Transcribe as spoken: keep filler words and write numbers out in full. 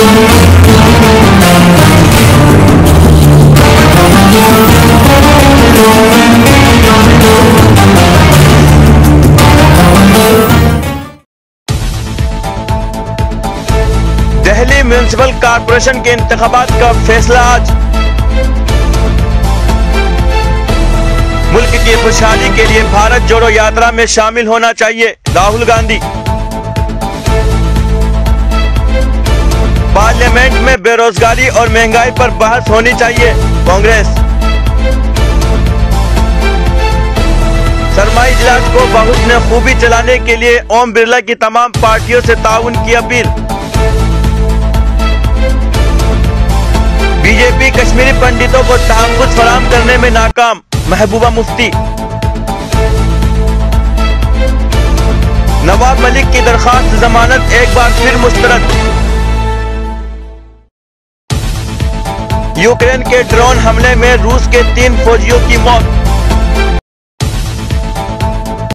Delhi municipal corporation के इंतखाबात का फैसला आज। मुल्क की खुशहाली के लिए भारत जोड़ो यात्रा में शामिल होना चाहिए, राहुल गांधी। पार्लियामेंट में बेरोजगारी और महंगाई पर बहस होनी चाहिए, कांग्रेस। सरमाई इजलास को बहुस्न खूबी चलाने के लिए ओम बिरला की तमाम पार्टियों से ताउन की अपील। बीजेपी कश्मीरी पंडितों को तहफ़्फ़ुज़ फराहम करने में नाकाम, महबूबा मुफ्ती। नवाब मलिक की दरखास्त जमानत एक बार फिर मुस्तरद। यूक्रेन के ड्रोन हमले में रूस के तीन फौजियों की मौत।